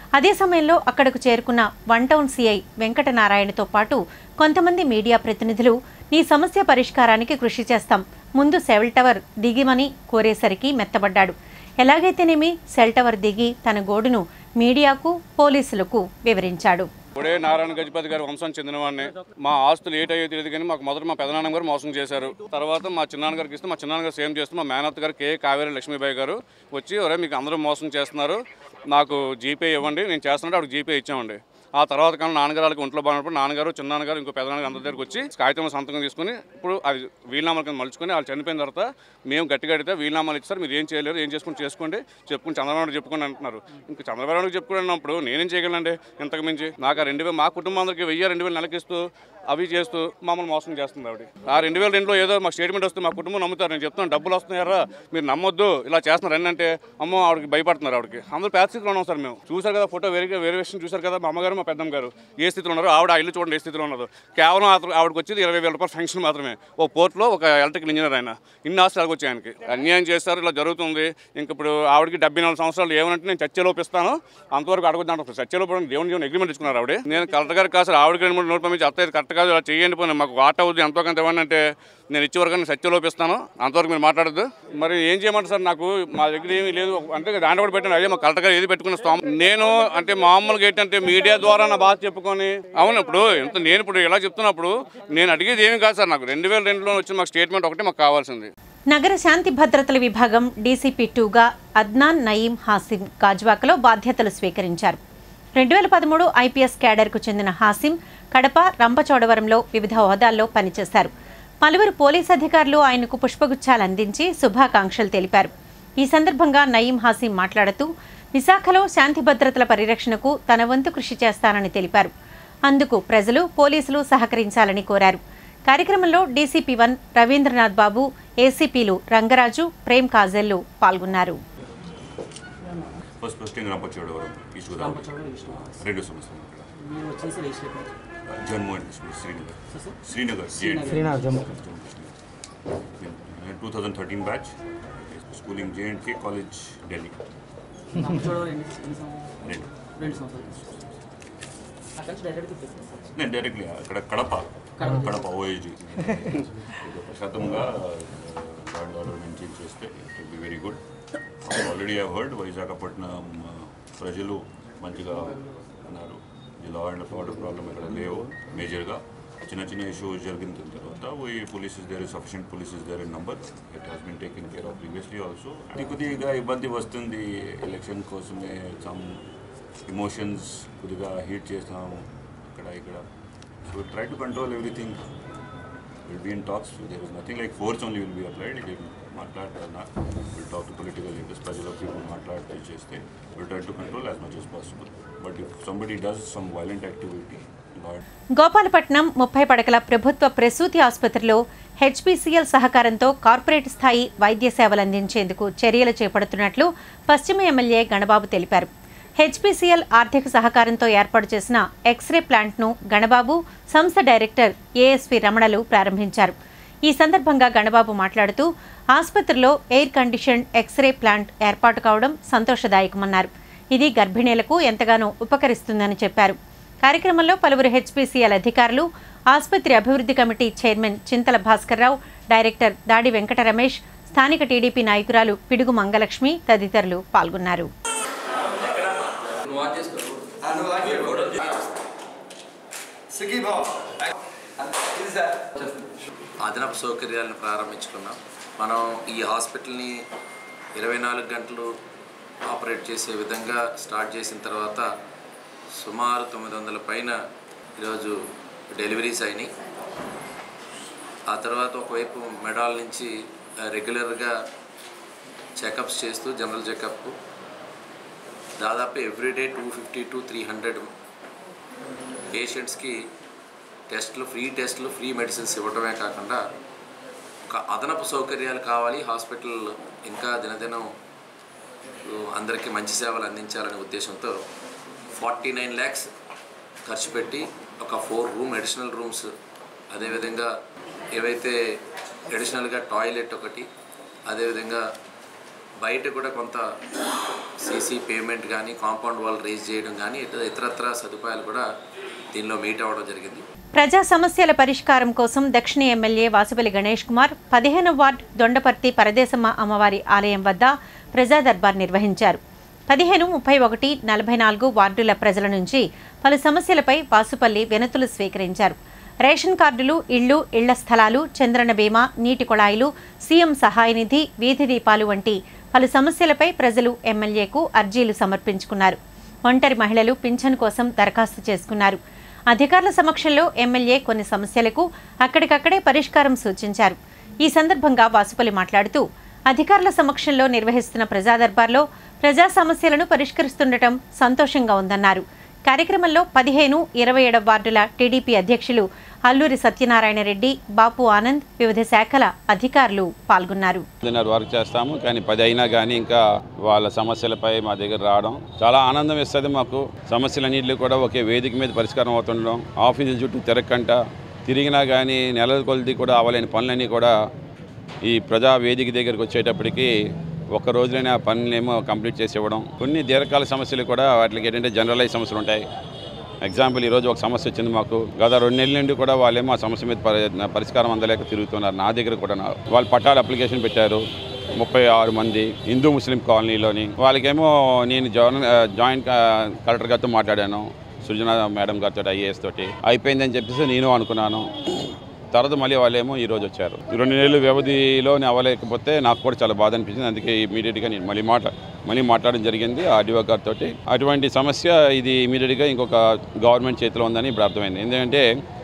అదే సమయంలో అక్కడకు చేరుకున్న వన్ టౌన్ సిఐ వెంకటనారాయణతో పాటు కొంతమంది మీడియా ప్రతినిధులు నీ సమస్య పరిష్కారానికి కృషి చేస్తాం, ముందు సెల్ టవర్ దిగిమని కోరేసరికి మెత్తబడ్డాడు. ఎలాగైతేనేమి సెల్ టవర్ దిగి తన గోడును మీడియాకు పోలీసులకు వివరించాడు. ఇప్పుడే నారాయణ గజపతి గారి వంశం చెందినవాడిని. మా ఆస్తులు ఏటయ్యో తెలియదు కానీ మాకు మొదట మా పెదనాన్న గారు మోసం చేశారు. తర్వాత మా చిన్నాన్న గారికి ఇస్తే మా చిన్నాన్న గారు సేమ్ చేస్తూ మా మేనత్త గారు కే కావేరి లక్ష్మీబాయి గారు వచ్చి ఒరే మీకు అందరూ మోసం చేస్తున్నారు, నాకు జీపే ఇవ్వండి, నేను చేస్తున్నట్టు ఆవిడకి జీపే ఇచ్చామండి. ఆ తర్వాత కానీ నాన్నగారికి ఒంట్లో బాగున్నప్పుడు నాన్నగారు చిన్నాన్నగారు ఇంకో పెదనాన్నగారు అందరి దగ్గరికి వచ్చి కాగితంలో సంతకం తీసుకుని ఇప్పుడు అది వీలునామాల కింద మలుచుకొని వాళ్ళు చనిపోయిన తర్వాత మేము గట్టిగా అడిగితే వీలునామాలు ఇచ్చారు, మీరు ఏం చేయలేరు, ఏం చేసుకుని చేసుకోండి, చెప్పుకుని చంద్రబాబు చెప్పుకొని అంటున్నారు. ఇంకా చంద్రబాబు చెప్పుకుని అన్నప్పుడు నేనేం చేయగలండి? ఇంతకు మించి నాకు ఆ రెండు వేలు మా కుటుంబం అందరికీ వెయ్యి రెండు వేలు నెలకిస్తూ అవి చేస్తూ మమ్మల్ని మోసం చేస్తుంది ఆవిడ. ఆ రెండు వేల రెండులో ఏదో మాకు స్టేట్మెంట్ వస్తే మా కుటుంబం నమ్ముతారు. నేను చెప్తున్నాను డబ్బులు వస్తున్నాయారా, మీరు నమ్మొద్దు, ఇలా చేస్తున్నారు ఏంటంటే అమ్మో ఆవిడకి భయపడుతున్నారు. ఆవిడకి అందరూ పేద స్థితిలో ఉన్నాం సార్. మేము చూసారు కదా ఫోటో వేరే వేరే విషయం చూసారు కదా, మా అమ్మగారు మా పెద్దమ్మ గారు ఏ స్థితిలో ఉన్నారు, ఆవిడ ఇల్లు చూడండి ఏ స్థితిలో ఉన్నారు. కేవలం ఆవిడకి వచ్చేది ఇరవై వేల రూపాయల ఫంక్షన్ మాత్రమే. ఓ పోర్ట్లో ఒక ఎలక్ట్రికల్ ఇంజనీర్ ఆయన, ఇన్ని ఆస్తులు వచ్చాయి ఆయనకి. అన్యాయం చేస్తారు, ఇలా జరుగుతుంది. ఇంక ఇప్పుడు ఆవిడకి డెబ్బై నాలుగు సంవత్సరాలు ఏమంటే నేను చర్చలోపు ఇస్తాను అంతవరకు అడగొద్దాం. చర్చలోపు దేవుని దేవుని అగ్రిమెంట్ ఇచ్చుకున్నారు ఆవిడ. నేను కలెక్టర్ గారికి కాదు ఆవిడకి రెండు మూడు నోట్ పంపించి అత్తయ్య కరెక్ట్ కాదు ఇలా చేయండి, పోయి మాకు వాటా అవుతుంది ఎంతో కొంత ఇవ్వండి అంటే నేను ఇచ్చే వరకు నేను సత్యలోపిస్తాను, అంతవరకు మీరు మాట్లాడద్దు. మరి ఏం చేయమంటారు సార్? నాకు మా దగ్గర ఏమీ లేదు, అంటే దాంట్లో కూడా పెట్టాను. అదే మా కలెక్టర్ గారు ఏది పెట్టుకున్న స్థానం నేను అంటే మామూలుగా ఏంటంటే మీడియా ద్వారా నా బాధ చెప్పుకొని అవును ఇప్పుడు ఎంత నేను ఇప్పుడు ఇలా చెప్తున్నప్పుడు నేను అడిగేది ఏమి కాదు సార్. నాకు రెండు వేల రెండులో వచ్చిన మాకు స్టేట్మెంట్ ఒకటి మాకు కావాల్సింది. నగర శాంతి భద్రతల విభాగం డీసీపీ టూగా అద్నాన్ నయీం హాసిం గాజువాకలో బాధ్యతలు స్వీకరించారు. రెండు వేల పదమూడు ఐపీఎస్ క్యాడర్కు చెందిన హాసిం కడప, రంపచోడవరంలో వివిధ హోదాల్లో పనిచేశారు. పలువురు పోలీస్ అధికారులు ఆయనకు పుష్పగుచ్చాలు అందించి శుభాకాంక్షలు తెలిపారు. ఈ సందర్భంగా నయీం హాసిం మాట్లాడుతూ విశాఖలో శాంతి భద్రతల పరిరక్షణకు తన వంతు కృషి చేస్తానని తెలిపారు. అందుకు ప్రజలు, పోలీసులు సహకరించాలని కోరారు. కార్యక్రమంలో డీసీపీ వన్ రవీంద్రనాథ్ బాబు, ఏసీపీలు రంగరాజు, ప్రేమ్ కాజెల్లు పాల్గొన్నారు. Jammu and Kashmir, Srinagar Srinagar Srinagar Jammu two thousand thirteen batch, schooling J and K college Delhi. నేను డైరెక్ట్లీ అక్కడ కడప కడప ఓఏజీ ప్రశాంతంగా ల్యాండ్ ఆర్డర్ మెయింటైన్ చేస్తే it will be very good. Already I heard Visakhapatnam ప్రజలు మంచిగా ఉన్నారు. ఈ లా అండ్ ఆర్డర్ ప్రాబ్లం ఇక్కడ లేవు. మేజర్గా చిన్న చిన్న ఇష్యూస్ జరిగిన తర్వాత ఈ police is there, sufficient police is there in number. It has been taken care of previously also. అది కొద్దిగా ఇబ్బంది వస్తుంది ఎలక్షన్ కోసమే, సమ్ ఇమోషన్స్ కొద్దిగా హీట్ చేస్తాము అక్కడ ఇక్కడ. So try to control everything. Will be in talks. There is nothing like force only will be applied. It మాట్లాడుతున్నా will talk to political leaders, ప్రజల పీపుల్ మాట్లాడితే చేస్తే will try to control as much as possible. But if somebody does some violent activity. Gopalapatnam ముప్పై పడకల ప్రభుత్వ ప్రసూతి ఆసుపత్రిలో HPCL సహకారంతో కార్పొరేట్ స్థాయి వైద్య సేవలు అందించేందుకు చర్యలు చేపడుతున్నట్లు పశ్చిమ ఎమ్మెల్యే గణబాబు తెలిపారు. హెచ్పీసీఎల్ ఆర్థిక సహకారంతో ఏర్పాటు చేసిన ఎక్స్రే ప్లాంట్ను గణబాబు, సంస్థ డైరెక్టర్ ఏఎస్వి రమణలు ప్రారంభించారు. ఈ సందర్భంగా గణబాబు మాట్లాడుతూ ఆసుపత్రిలో ఎయిర్ కండిషన్ ఎక్స్రే ప్లాంట్ ఏర్పాటు కావడం సంతోషదాయకమన్నారు. ఇది గర్భిణీలకు ఎంతగానో ఉపకరిస్తుందని చెప్పారు. కార్యక్రమంలో పలువురు హెచ్పీసీఎల్ అధికారులు, ఆసుపత్రి అభివృద్ధి committee chairman Chintala Bhaskar Rao, director Dadi Venkata Ramesh, స్థానిక టీడీపీ నాయకురాలు పిడుగు మంగలక్ష్మి తదితరులు పాల్గొన్నారు. అదనపు సౌకర్యాలను ప్రారంభించుకున్నాం. మనం ఈ హాస్పిటల్ని ఇరవై నాలుగు గంటలు ఆపరేట్ చేసే విధంగా స్టార్ట్ చేసిన తర్వాత సుమారు తొమ్మిది వందల పైన ఈరోజు డెలివరీస్ అయినాయి. ఆ తర్వాత ఒకవైపు మెడాల్ నుంచి రెగ్యులర్గా చెకప్స్ చేస్తూ జనరల్ చెకప్ దాదాపు everyday two fifty to three hundred పేషెంట్స్కి టెస్టులు, ఫ్రీ టెస్టులు, ఫ్రీ మెడిసిన్స్ ఇవ్వడమే కాకుండా ఒక అదనపు సౌకర్యాలు కావాలి. హాస్పిటల్ ఇంకా దినదినం అందరికీ మంచి సేవలు అందించాలనే ఉద్దేశంతో ఫార్టీ నైన్ ల్యాక్స్ ఖర్చు పెట్టి ఒక ఫోర్ రూమ్ అడిషనల్ రూమ్స్, అదేవిధంగా ఏవైతే అడిషనల్గా టాయిలెట్ ఒకటి, అదేవిధంగా బయట కూడా కొంత సీసీ పేమెంట్ కానీ కాంపౌండ్ వాల్ రేజ్ చేయడం కానీ ఇతర ఇతరత్ర సదుపాయాలు కూడా దీనిలో మీట్ అవ్వడం జరిగింది. ప్రజా సమస్యల పరిష్కారం కోసం దక్షిణ ఎమ్మెల్యే వాసుపల్లి గణేష్ కుమార్ పదిహేను వార్డు దొండపర్తి పరదేశమ్మ అమ్మవారి ఆలయం వద్ద ప్రజా దర్బార్ నిర్వహించారు. పదిహేను ముప్పై ఒకటి నలభై నాలుగు వార్డుల ప్రజల నుంచి పలు సమస్యలపై వాసుపల్లి వినతులు స్వీకరించారు. రేషన్ కార్డులు, ఇళ్లు, ఇళ్ల స్థలాలు, చంద్రన బీమా, నీటి కుళాయిలు, సీఎం సహాయ నిధి, వీధి దీపాలు వంటి పలు సమస్యలపై ప్రజలు ఎమ్మెల్యేకు అర్జీలు సమర్పించుకున్నారు. ఒంటరి మహిళలు పింఛన్ కోసం దరఖాస్తు చేసుకున్నారు. అధికారుల సమక్షంలో ఎమ్మెల్యే కొన్ని సమస్యలకు అక్కడికక్కడే పరిష్కారం సూచించారు. ఈ సందర్భంగా వాసుపల్లి మాట్లాడుతూ అధికారుల సమక్షంలో నిర్వహిస్తున్న ప్రజా దర్బార్లో ప్రజా సమస్యలను పరిష్కరిస్తుండటం సంతోషంగా ఉందన్నారు. కార్యక్రమంలో పదిహేను ఇరవై ఏడవ వార్డుల టీడీపీ అధ్యక్షులు అల్లూరి సత్యనారాయణ రెడ్డి, బాపు ఆనంద్, వివిధ శాఖల అధికారులు పాల్గొన్నారు. వర్క్ చేస్తాము కానీ పది అయినా కానీ ఇంకా వాళ్ళ సమస్యలపై మా దగ్గర రావడం చాలా ఆనందం ఇస్తుంది. మాకు సమస్యలన్నింటినీ కూడా ఒకే వేదిక మీద పరిష్కారం అవుతుండడం, ఆఫీసుల చుట్టూ తిరగకంట తిరిగినా కానీ నెలల కొలది కూడా అవ్వలేని పనులన్నీ కూడా ఈ ప్రజా వేదిక దగ్గరికి వచ్చేటప్పటికి ఒక్క రోజులైనా ఆ పనులేమో కంప్లీట్ చేసి ఇవ్వడం. కొన్ని దీర్ఘకాల సమస్యలు కూడా వాటికి ఏంటంటే జనరలైజ్ సమస్యలు ఉంటాయి. ఎగ్జాంపుల్ ఈరోజు ఒక సమస్య వచ్చింది మాకు. గత రెండు నెలల నుండి కూడా వాళ్ళేమో ఆ సమస్య మీద పరిష్కారం అందలేక తిరుగుతున్నారు. నా దగ్గర కూడా వాళ్ళు పట్టాలు అప్లికేషన్ పెట్టారు ముప్పై ఆరు మంది హిందూ ముస్లిం కాలనీలోని. వాళ్ళకేమో నేను జాయింట్ కలెక్టర్ గారితో మాట్లాడాను, సృజన మేడం గారితో, ఐఏఎస్ తోటి అయిపోయిందని చెప్పేసి నేను అనుకున్నాను. తర్వాత మళ్ళీ వాళ్ళేమో ఈరోజు వచ్చారు. రెండు నెలలు వ్యవధిలో అవ్వలేకపోతే నాకు కూడా చాలా బాధ అనిపించింది. అందుకే ఇమీడియట్గా నేను మళ్ళీ మాట మళ్ళీ మాట్లాడడం జరిగింది ఆర్డీఓ గారితో. అటువంటి సమస్య ఇది ఇమీడియట్గా ఇంకొక గవర్నమెంట్ చేతిలో ఉందని ఇప్పుడు అర్థమైంది. ఎందుకంటే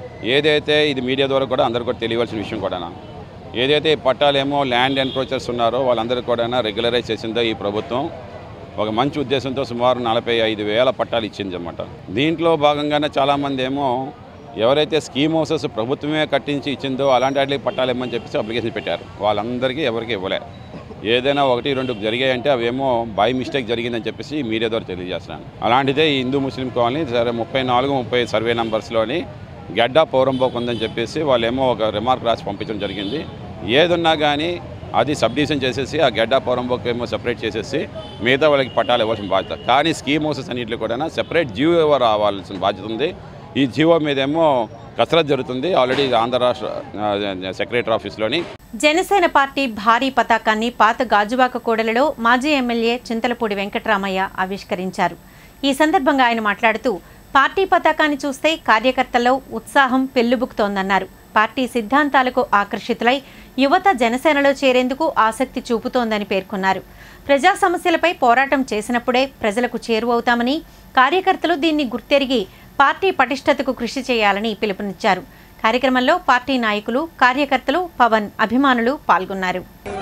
ఏదైతే ఇది మీడియా ద్వారా కూడా అందరికీ కూడా తెలియవలసిన విషయం కూడా, ఏదైతే పట్టాలేమో ల్యాండ్ ఎన్క్రోచర్స్ ఉన్నారో వాళ్ళందరికీ కూడా రెగ్యులరైజ్ చేసిందో ఈ ప్రభుత్వం ఒక మంచి ఉద్దేశంతో సుమారు నలభై ఐదు వేల పట్టాలు ఇచ్చింది అన్నమాట. దీంట్లో భాగంగానే చాలామంది ఏమో ఎవరైతే స్కీమ్ హౌసెస్ ప్రభుత్వమే కట్టించి ఇచ్చిందో అలాంటి వాటికి పట్టాలేమని చెప్పేసి అప్లికేషన్ పెట్టారు. వాళ్ళందరికీ ఎవరికి ఇవ్వలే. ఏదైనా ఒకటి రెండు జరిగాయంటే అవేమో బై మిస్టేక్ జరిగిందని చెప్పేసి మీడియా ద్వారా తెలియజేస్తున్నాను. అలాంటిదే ఈ హిందూ ముస్లిం కాలనీ సరే ముప్పై నాలుగు ముప్పై సర్వే నెంబర్స్లోని గడ్డ పౌరంబోక్ ఉందని చెప్పేసి వాళ్ళేమో ఒక రిమార్క్ రాసి పంపించడం జరిగింది. ఏదున్నా కానీ అది సబ్ డివిజన్ చేసేసి ఆ గడ్డ పౌరంబోక్ ఏమో సెపరేట్ చేసేసి మిగతా వాళ్ళకి పట్టాలు ఇవ్వాల్సిన బాధ్యత. కానీ స్కీమ్ హౌసెస్ అన్నింటిలో కూడా సెపరేట్ జీవో రావాల్సిన బాధ్యత ఉంది. ఈ జీవో మీదేమో కసరత్ జరుగుతుంది ఆల్రెడీ ఆంధ్ర రాష్ట్ర సెక్రటరీ ఆఫీస్లోని. జనసేన పార్టీ భారీ పతాకాన్ని పాత గాజువాక కూడలిలో మాజీ ఎమ్మెల్యే చింతలపూడి వెంకటరామయ్య ఆవిష్కరించారు. ఈ సందర్భంగా ఆయన మాట్లాడుతూ పార్టీ పతాకాన్ని చూస్తే కార్యకర్తల్లో ఉత్సాహం పెల్లుబుకుతోందన్నారు. పార్టీ సిద్ధాంతాలకు ఆకర్షితులై యువత జనసేనలో చేరేందుకు ఆసక్తి చూపుతోందని పేర్కొన్నారు. ప్రజా సమస్యలపై పోరాటం చేసినప్పుడే ప్రజలకు చేరువవుతామని, కార్యకర్తలు దీన్ని గుర్తెరిగి పార్టీ పటిష్టతకు కృషి చేయాలని పిలుపునిచ్చారు. కార్యక్రమంలో పార్టీ నాయకులు, కార్యకర్తలు, పవన్ అభిమానులు పాల్గొన్నారు.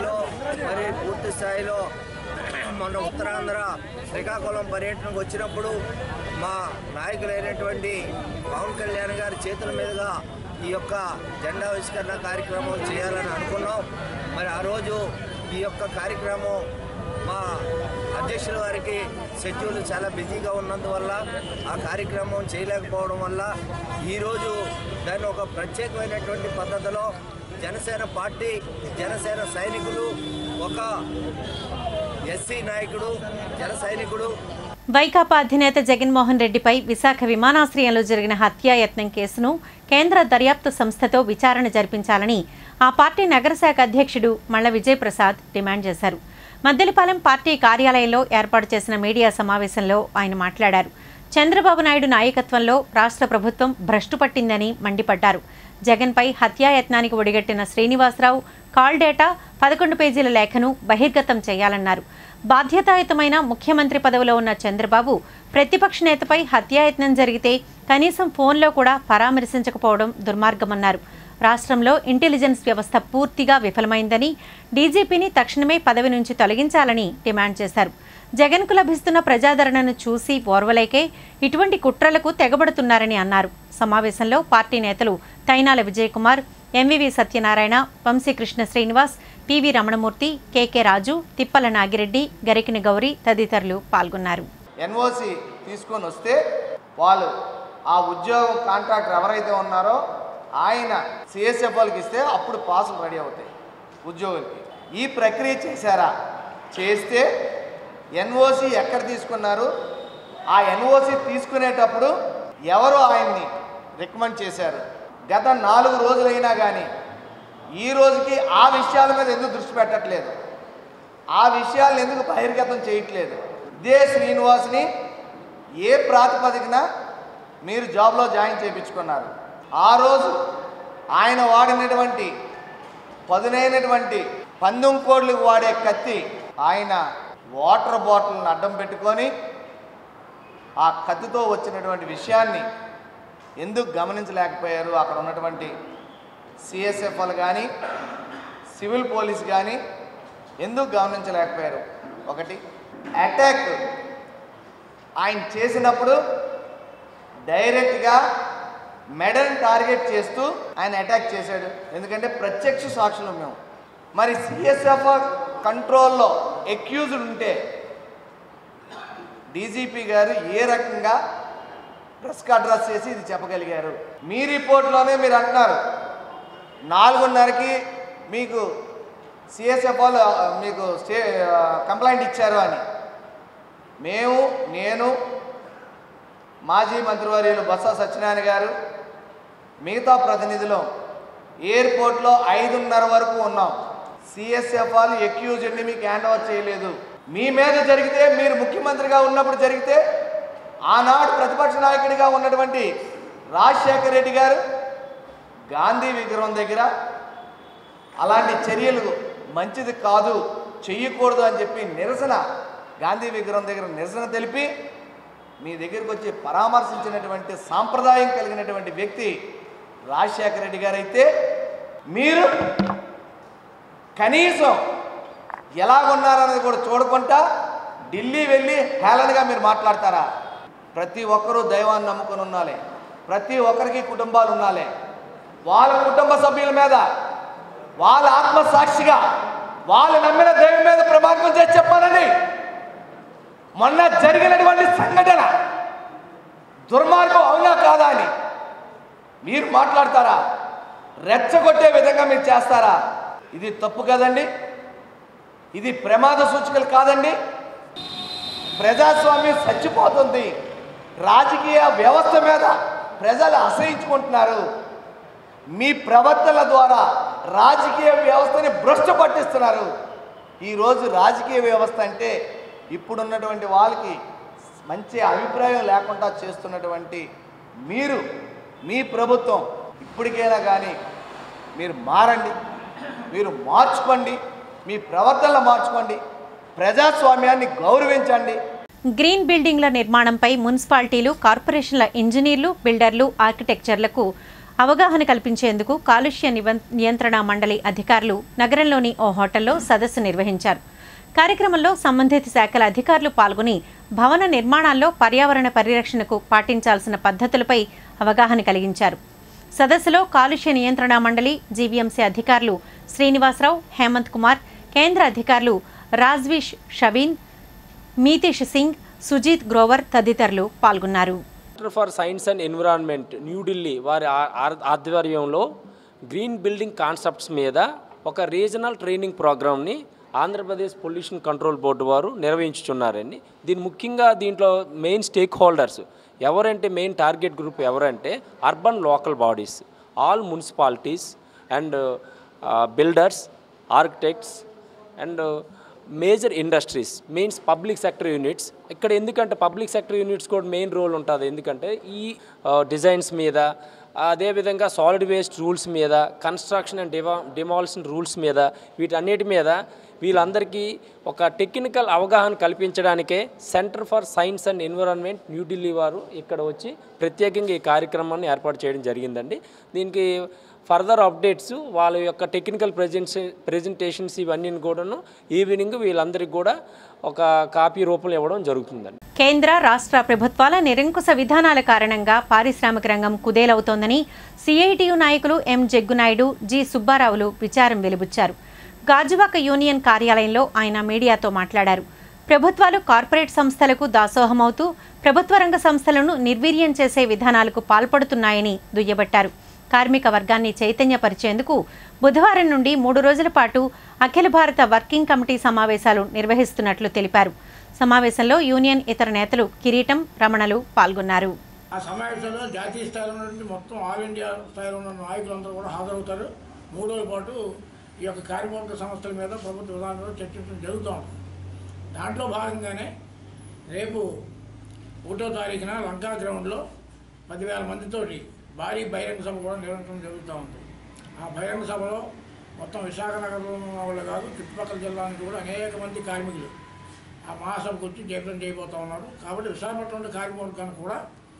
పూర్తి స్థాయిలో మొన్న ఉత్తరాంధ్ర శ్రీకాకుళం పర్యటనకు వచ్చినప్పుడు మా నాయకులైనటువంటి పవన్ కళ్యాణ్ గారి చేతుల మీదుగా ఈ యొక్క జెండావిష్కరణ కార్యక్రమం చేయాలని అనుకున్నాం. మరి ఆ రోజు ఈ యొక్క కార్యక్రమం మా అధ్యక్షుల వారికి షెడ్యూల్ చాలా బిజీగా ఉన్నందువల్ల ఆ కార్యక్రమం చేయలేకపోవడం వల్ల ఈరోజు దాన్ని ఒక ప్రత్యేకమైనటువంటి పద్ధతిలో జనసేన పార్టీ, జనసేన సైనికులు, ఒక ఎస్సీ నాయకుడు, జన సైనికుడు వైకాపా అధినేత జగన్మోహన్ రెడ్డిపై విశాఖ విమానాశ్రయంలో జరిగిన హత్యాయత్నం కేసును కేంద్ర దర్యాప్తు సంస్థతో విచారణ జరిపించాలని ఆ పార్టీ నగరశాఖ అధ్యక్షుడు మల్ల విజయప్రసాద్ డిమాండ్ చేశారు. మద్దెలపాలెం పార్టీ కార్యాలయంలో ఏర్పాటు చేసిన మీడియా సమావేశంలో ఆయన మాట్లాడారు. చంద్రబాబు నాయుడు నాయకత్వంలో రాష్ట్ర ప్రభుత్వం భ్రష్టు పట్టిందని మండిపడ్డారు. జగన్పై హత్యాయత్నానికి ఒడిగట్టిన శ్రీనివాసరావు కాల్ డేటా పదకొండు పేజీల లేఖను బహిర్గతం చేయాలన్నారు. బాధ్యతాయుతమైన ముఖ్యమంత్రి పదవిలో ఉన్న చంద్రబాబు ప్రతిపక్ష నేతపై హత్యాయత్నం జరిగితే కనీసం ఫోన్లో కూడా పరామర్శించకపోవడం దుర్మార్గమన్నారు. రాష్ట్రంలో ఇంటెలిజెన్స్ వ్యవస్థ పూర్తిగా విఫలమైందని, డీజీపీని తక్షణమే పదవి నుంచి తొలగించాలని డిమాండ్ చేశారు. జగన్కు లభిస్తున్న ప్రజాదరణను చూసి ఓర్వలేకే ఇటువంటి కుట్రలకు తెగబడుతున్నారని అన్నారు. సమావేశంలో పార్టీ నేతలు తైనాల విజయకుమార్, ఎంవివి సత్యనారాయణ, వంశీకృష్ణ శ్రీనివాస్, పివి రమణమూర్తి, కేకే రాజు, తిప్పల నాగిరెడ్డి, గరికిన గౌరి తదితరులు పాల్గొన్నారు. ఎన్ఓసి తీసుకొని వస్తే వాళ్ళు ఆ ఉద్యోగం కాంట్రాక్టర్ ఎవరైతే ఉన్నారో ఆయన సిఎస్ఎఫ్ఎల్కి ఇస్తే అప్పుడు పాసులు రెడీ అవుతాయి ఉద్యోగులకి. ఈ ప్రక్రియ చేశారా? చేస్తే ఎన్ఓసి ఎక్కడ తీసుకున్నారు, ఆ ఎన్ఓసి తీసుకునేటప్పుడు ఎవరు ఆయన్ని రికమెండ్ చేశారు, గత నాలుగు రోజులైనా కానీ ఈ రోజుకి ఆ విషయాల మీద ఎందుకు దృష్టి పెట్టట్లేదు, ఆ విషయాలను ఎందుకు బహిర్గతం చేయట్లేదు? ఇదే శ్రీనివాస్ని ఏ ప్రాతిపదికన మీరు జాబ్లో జాయిన్ చేయించుకున్నారు? ఆ రోజు ఆయన వాడినటువంటి పదునైనటువంటి పందెం కోడ్లకు వాడే కత్తి ఆయన వాటర్ బాటిల్ని అడ్డం పెట్టుకొని ఆ కత్తితో వచ్చినటువంటి విషయాన్ని ఎందుకు గమనించలేకపోయారు? అక్కడ ఉన్నటువంటి సిఎస్ఎఫ్ఎల్ కానీ సివిల్ పోలీస్ కానీ ఎందుకు గమనించలేకపోయారు? ఒకటి, అటాక్ ఆయన చేసినప్పుడు డైరెక్ట్గా మెడల్ని టార్గెట్ చేస్తూ ఆయన అటాక్ చేశాడు. ఎందుకంటే ప్రత్యక్ష సాక్షులు మేము. మరి సిఎస్ఎఫ్ కంట్రోల్లో ఎక్యూజ్డ్ ఉంటే డీజీపీ గారు ఏ రకంగా ప్రెస్కి అడ్రస్ చేసి ఇది చెప్పగలిగారు? మీ రిపోర్ట్లోనే మీరు అంటున్నారు నాలుగున్నరకి మీకు సిఎస్ఎఫ్ వాళ్ళు మీకు స్టే కంప్లైంట్ ఇచ్చారు అని. మేము నేను మాజీ మంత్రివర్యులు బొత్స సత్యనారాయణ గారు మిగతా ప్రతినిధులు ఎయిర్పోర్ట్లో ఐదున్నర వరకు ఉన్నాం. సిఎస్ఎఫ్ వాళ్ళు ఎక్యూజ్డ్ని మీకు హ్యాండ్ ఓవర్ చేయలేదు. మీ మీద జరిగితే, మీరు ముఖ్యమంత్రిగా ఉన్నప్పుడు జరిగితే, ఆనాడు ప్రతిపక్ష నాయకుడిగా ఉన్నటువంటి రాజశేఖర రెడ్డి గారు గాంధీ విగ్రహం దగ్గర అలాంటి చర్యలు మంచిది కాదు, చెయ్యకూడదు అని చెప్పి నిరసన, గాంధీ విగ్రహం దగ్గర నిరసన తెలిపి మీ దగ్గరికి వచ్చి పరామర్శించినటువంటి సాంప్రదాయం కలిగినటువంటి వ్యక్తి రాజశేఖర రెడ్డి గారు అయితే, మీరు కనీసం ఎలాగున్నారనేది కూడా చూడకుండా ఢిల్లీ వెళ్ళి హేళనగా మీరు మాట్లాడతారా? ప్రతి ఒక్కరూ దైవాన్ని నమ్ముకొని ఉండాలి, ప్రతి ఒక్కరికి కుటుంబాలు ఉండాలి. వాళ్ళ కుటుంబ సభ్యుల మీద, వాళ్ళ ఆత్మసాక్షిగా వాళ్ళు నమ్మిన దైవం మీద ప్రమాణం చేసి చెప్పాలని మొన్న జరిగినటువంటి సంఘటన దుర్మార్గం అవునా కాదా అని మీరు మాట్లాడతారా? రెచ్చగొట్టే విధంగా మీరు చేస్తారా? ఇది తప్పు కదండి, ఇది ప్రమాద సూచికలు కాదండి. ప్రజాస్వామ్యం చచ్చిపోతుంది, రాజకీయ వ్యవస్థ మీద ప్రజలు అసహించుకుంటున్నారు. మీ ప్రవర్తనల ద్వారా రాజకీయ వ్యవస్థని భ్రష్టు పట్టిస్తున్నారు. ఈరోజు రాజకీయ వ్యవస్థ అంటే ఇప్పుడున్నటువంటి వాళ్ళకి మంచి అభిప్రాయం లేకుండా చేస్తున్నటువంటి మీరు, మీ ప్రభుత్వం ఇప్పటికైనా కానీ మీరు మారండి, మీరు మార్చుకోండి, మీ ప్రవర్తనలు మార్చుకోండి, ప్రజాస్వామ్యాన్ని గౌరవించండి. గ్రీన్ బిల్డింగ్ల నిర్మాణంపై మున్సిపాలిటీలు, కార్పొరేషన్ల ఇంజనీర్లు, బిల్డర్లు, ఆర్కిటెక్చర్లకు అవగాహన కల్పించేందుకు కాలుష్య నియంత్రణ మండలి అధికారులు నగరంలోని ఓ హోటల్లో సదస్సు నిర్వహించారు. కార్యక్రమంలో సంబంధిత శాఖల అధికారులు పాల్గొని భవన నిర్మాణాల్లో పర్యావరణ పరిరక్షణకు పాటించాల్సిన పద్ధతులపై అవగాహన కలిగించారు. సదస్సులో కాలుష్య నియంత్రణ మండలి, జీవీఎంసీ అధికారులు శ్రీనివాసరావు, హేమంత్ కుమార్, కేంద్ర అధికారులు రాజ్వీష్ షబీన్, మీతీష్ సింగ్, సుజీత్ గ్రోవర్ తదితరులు పాల్గొన్నారు. Centre for science and environment New Delhi వారి ఆధ్వర్యంలో గ్రీన్ బిల్డింగ్ కాన్సెప్ట్స్ మీద ఒక రీజనల్ ట్రైనింగ్ ప్రోగ్రామ్ని ఆంధ్రప్రదేశ్ పొల్యూషన్ కంట్రోల్ బోర్డు వారు నిర్వహించుచున్నారండి. దీని ముఖ్యంగా దీంట్లో మెయిన్ స్టేక్ హోల్డర్స్ ఎవరంటే, మెయిన్ టార్గెట్ గ్రూప్ ఎవరంటే urban local bodies, all municipalities and builders, architects and major industries, mains public sector units. ఇక్కడ ఎందుకంటే పబ్లిక్ సెక్టర్ యూనిట్స్ కూడా మెయిన్ రోల్ ఉంటుంది. ఎందుకంటే ఈ డిజైన్స్ మీద, అదేవిధంగా సాలిడ్ వేస్ట్ రూల్స్ మీద, కన్స్ట్రక్షన్ అండ్ డివా డిమాలిషన్ రూల్స్ మీద, వీటన్నిటి మీద వీళ్ళందరికీ ఒక టెక్నికల్ అవగాహన కల్పించడానికే centre for science and environment New Delhi వారు ఇక్కడ వచ్చి ప్రత్యేకంగా ఈ కార్యక్రమాన్ని ఏర్పాటు చేయడం జరిగిందండి. దీనికి ఫర్దర్ అప్డేట్స్, వాళ్ళ యొక్క టెక్నికల్ ప్రెజెంట్ ప్రెజెంటేషన్స్ ఇవన్నీ కూడాను ఈవినింగ్ వీళ్ళందరికీ కూడా ఒక కాపీ రూపంలో ఇవ్వడం జరుగుతుందండి. కేంద్ర రాష్ట్ర ప్రభుత్వాల నిరంకుశ విధానాల కారణంగా పారిశ్రామిక రంగం కుదేలవుతోందని సిఐటియు నాయకులు ఎం జగ్గునాయుడు, జి సుబ్బారావులు విచారం వెలిబుచ్చారు. గాజువాక యూనియన్ కార్యాలయంలో ఆయన మీడియాతో మాట్లాడారు. ప్రభుత్వాలు కార్పొరేట్ సంస్థలకు దాసోహమవుతూ ప్రభుత్వ రంగ సంస్థలను నిర్వీర్యం చేసే విధానాలకు పాల్పడుతున్నాయని దుయ్యబట్టారు. కార్మిక వర్గాన్ని చైతన్యపరిచేందుకు బుధవారం నుండి మూడు రోజుల పాటు అఖిల భారత వర్కింగ్ కమిటీ సమావేశాలు నిర్వహిస్తున్నట్లు తెలిపారు. సమావేశంలో యూనియన్ ఇతర నేతలు కిరీటం, రమణలు పాల్గొన్నారు. ఆ సమావేశంలో జాతీయ స్థాయిలో ఉన్నటువంటి మొత్తం ఆల్ ఇండియా స్థాయిలో ఉన్న నాయకులందరూ కూడా హాజరవుతారు. మూడు రోజుల పాటు ఈ యొక్క కార్యవర్గ సంస్థల మీద ప్రభుత్వ విధానంలో చర్చించడం జరుగుతూ ఉంటుంది. దాంట్లో భాగంగానే రేపు ఒకటో తారీఖున లంకా గ్రౌండ్లో పదివేల మందితోటి భారీ బహిరంగ సభ కూడా నిర్వహించడం జరుగుతూ ఉంది. ఆ బహిరంగ సభలో మొత్తం విశాఖ నగరంలో ఉన్న వాళ్ళు కాదు, చుట్టుపక్కల జిల్లా నుంచి కూడా అనేక మంది కార్మికులు ఆ మహాసభకు వచ్చి జయప్రదం చేయబోతూ ఉన్నారు. కాబట్టి విశాఖపట్నం కార్మికులకు కూడా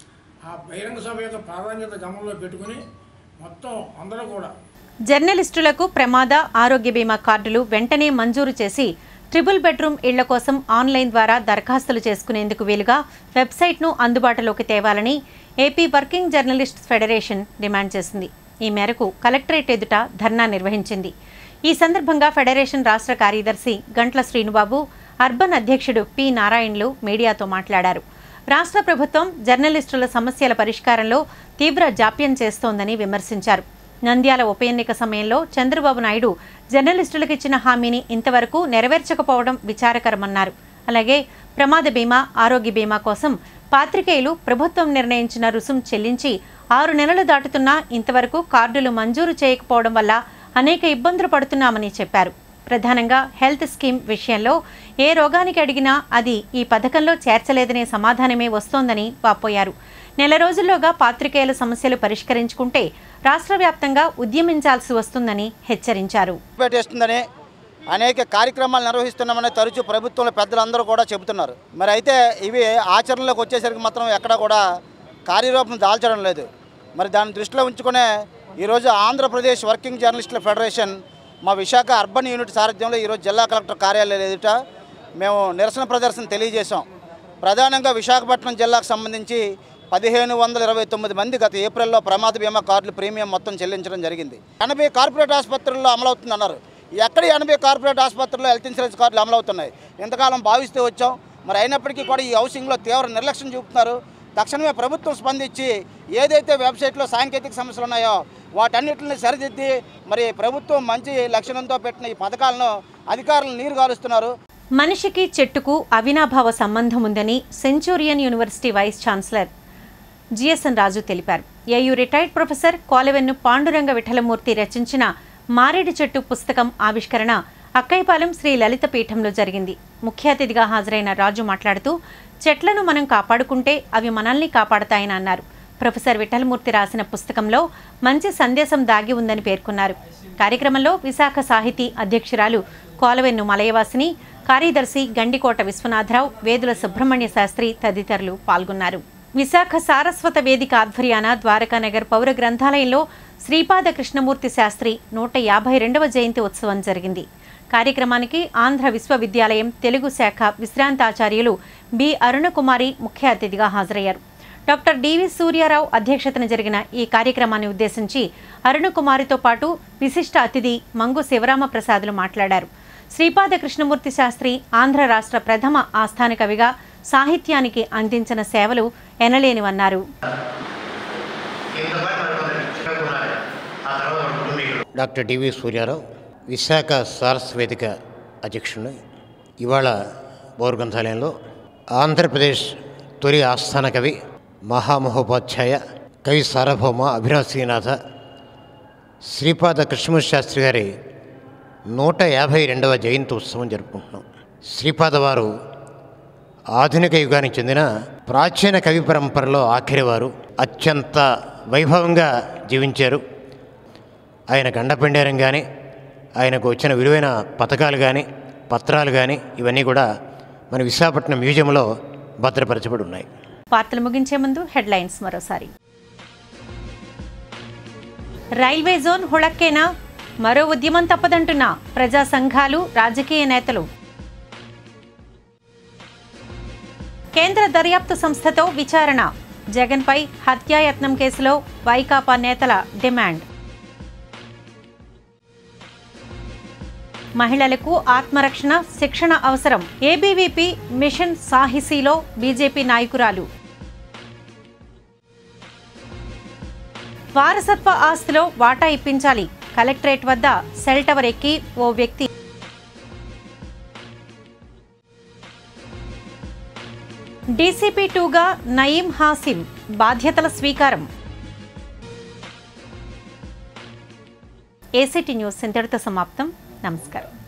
ఆ బహిరంగ సభ యొక్క ప్రాధాన్యత గమనంలో పెట్టుకుని మొత్తం అందరూ కూడా జర్నలిస్టులకు ప్రమాద ఆరోగ్య బీమా కార్డులు వెంటనే మంజూరు చేసి ట్రిపుల్ బెడ్రూమ్ ఇళ్ల కోసం ఆన్లైన్ ద్వారా దరఖాస్తులు చేసుకునేందుకు వీలుగా వెబ్సైట్ను అందుబాటులోకి తేవాలని AP working journalists federation demand చేసింది. ఈ మేరకు కలెక్టరేట్ ఎదుట ధర్నా నిర్వహించింది. ఈ సందర్భంగా ఫెడరేషన్ రాష్ట్ర కార్యదర్శి గంట్ల శ్రీనుబాబు, అర్బన్ అధ్యక్షుడు పి నారాయణలు మీడియాతో మాట్లాడారు. రాష్ట్ర ప్రభుత్వం జర్నలిస్టుల సమస్యల పరిష్కారంలో తీవ్ర జాప్యం చేస్తోందని విమర్శించారు. నంద్యాల ఉప ఎన్నిక సమయంలో చంద్రబాబు నాయుడు జర్నలిస్టులకు ఇచ్చిన హామీని ఇంతవరకు నెరవేర్చకపోవడం విచారకరమన్నారు. అలాగే ప్రమాద బీమా, ఆరోగ్య బీమా కోసం పాత్రికేయులు ప్రభుత్వం నిర్ణయించిన రుసుం చెల్లించి ఆరు నెలలు దాటుతున్నా ఇంతవరకు కార్డులు మంజూరు చేయకపోవడం వల్ల అనేక ఇబ్బందులు పడుతున్నామని చెప్పారు. ప్రధానంగా హెల్త్ స్కీమ్ విషయంలో ఏ రోగానికి అడిగినా అది ఈ పథకంలో చేర్చలేదనే సమాధానమే వస్తోందని వాపోయారు. నెల రోజుల్లోగా పాత్రికేయుల సమస్యలు పరిష్కరించుకుంటే రాష్ట్ర వ్యాప్తంగా ఉద్యమించాల్సి వస్తుందని హెచ్చరించారు. పెట్టేస్తుందని అనేక కార్యక్రమాలు నిర్వహిస్తున్నామని తరచూ ప్రభుత్వంలో పెద్దలందరూ కూడా చెబుతున్నారు. మరి అయితే ఇవి ఆచరణలోకి వచ్చేసరికి మాత్రం ఎక్కడా కూడా కార్యరూపం దాల్చడం లేదు. మరి దాన్ని దృష్టిలో ఉంచుకునే ఈరోజు ఆంధ్రప్రదేశ్ వర్కింగ్ జర్నలిస్టుల ఫెడరేషన్ మా విశాఖ అర్బన్ యూనిట్ సారథ్యంలో ఈరోజు జిల్లా కలెక్టర్ కార్యాలయం ఎదుట మేము నిరసన ప్రదర్శన తెలియజేశాం. ప్రధానంగా విశాఖపట్నం జిల్లాకు సంబంధించి పదిహేను వందల ఇరవై తొమ్మిది మంది గత ఏప్రిల్లో ప్రమాద బీమా కార్డులు ప్రీమియం మొత్తం చెల్లించడం జరిగింది. ఎనభై కార్పొరేట్ ఆసుపత్రుల్లో అమలవుతుంది అన్నారు. ఎక్కడ ఎనభై కార్పొరేట్ ఆసుపత్రుల్లో హెల్త్ ఇన్సూరెన్స్ కార్డులు అమలవుతున్నాయి. ఇంతకాలం భావిస్తూ వచ్చాం. మరి అయినప్పటికీ కూడా ఈ హౌసింగ్లో తీవ్ర నిర్లక్ష్యం చూపుతున్నారు. తక్షణమే ప్రభుత్వం స్పందించి ఏదైతే వెబ్సైట్లో సాంకేతిక సమస్యలు ఉన్నాయో వాటన్నిటిని సరిదిద్ది మరి ప్రభుత్వం మంచి లక్షణంతో పెట్టిన ఈ పథకాలను అధికారులు నీరు గారుస్తున్నారు. మనిషికి చెట్టుకు అవినాభావ సంబంధం ఉందని Centurion University vice chancellor GSN Raju తెలిపారు. AU retired professor Kolavennu Panduranga Vithalamurthy రచించిన మారేడు చెట్టు పుస్తకం ఆవిష్కరణ అక్కైపాలెం శ్రీ లలిత పీఠంలో జరిగింది. ముఖ్య అతిథిగా హాజరైన రాజు మాట్లాడుతూ చెట్లను మనం కాపాడుకుంటే అవి మనల్ని కాపాడతాయని అన్నారు. ప్రొఫెసర్ విఠలమూర్తి రాసిన పుస్తకంలో మంచి సందేశం దాగి ఉందని పేర్కొన్నారు. కార్యక్రమంలో విశాఖ సాహితీ అధ్యక్షురాలు కోలవెన్ను మలయవాసిని, కార్యదర్శి గండికోట విశ్వనాథరావు, వేదుల సుబ్రహ్మణ్య శాస్త్రి తదితరులు పాల్గొన్నారు. విశాఖ సారస్వత వేదిక ఆధ్వర్యాన ద్వారకానగర్ పౌర గ్రంథాలయంలో శ్రీపాద కృష్ణమూర్తి శాస్త్రి నూట యాభై రెండవ జయంతి ఉత్సవం జరిగింది. కార్యక్రమానికి ఆంధ్ర విశ్వవిద్యాలయం తెలుగు శాఖ విశ్రాంతాచార్యులు బి అరుణకుమారి ముఖ్య అతిథిగా హాజరయ్యారు. డాక్టర్ డివి సూర్యారావు అధ్యక్షతన జరిగిన ఈ కార్యక్రమాన్ని ఉద్దేశించి అరుణకుమారితో పాటు విశిష్ట అతిథి మంగు శివరామ ప్రసాదులు మాట్లాడారు. శ్రీపాద కృష్ణమూర్తి శాస్త్రి ఆంధ్ర రాష్ట్ర ప్రథమ ఆస్థాన కవిగా సాహిత్యానికి అందించిన సేవలు ఎనలేనివన్నారు. డాక్టర్ డివి సూర్యారావు విశాఖ సారస్వత వేదిక అధ్యక్షుడు. ఇవాళ పౌర గ్రంథాలయంలో ఆంధ్రప్రదేశ్ తొలి ఆస్థాన కవి, మహామహోపాధ్యాయ, కవి సార్వభౌమ అభినవ్ శ్రీనాథ శ్రీపాద కృష్ణమూర్తి శాస్త్రి గారి నూట యాభై రెండవ జయంతి ఉత్సవం జరుపుకుంటున్నాం. శ్రీపాద వారు ఆధునిక యుగానికి చెందిన ప్రాచీన కవి పరంపరలో ఆఖరివారు. అత్యంత వైభవంగా జీవించారు. ఆయన గండపెండేరం కానీ, ఆయనకు వచ్చిన విలువైన పథకాలు కానీ, పత్రాలు కానీ ఇవన్నీ కూడా మన విశాఖపట్నం మ్యూజియంలో భద్రపరచబడి ఉన్నాయి. వార్తలు ముగించే ముందు హెడ్లైన్స్ మరోసారి. రైల్వే జోన్ హుళక్కేనా, మరో ఉద్యమం తప్పదంటున్న ప్రజా సంఘాలు, రాజకీయ నేతలు. కేంద్ర దర్యాప్తు సంస్థతో విచారణ, జగన్పై హత్యాయత్నం కేసులో వైకాపా నేతల డిమాండ్. మహిళలకు ఆత్మరక్షణ శిక్షణ అవసరం, ఏబీవీపీ మిషన్ సాహిసీలో బీజేపీ నాయకురాలు. వారసత్వ ఆస్తిలో వాటా ఇప్పించాలి, కలెక్టరేట్ వద్ద సెల్ టవర్ ఎక్కి ఓ వ్యక్తి. డీసీపీ టూగా నయీం హాసిం బాధ్యతల స్వీకారం. ఏసీటీ న్యూస్ ఇంతటితో సమాప్తం. నమస్కారం.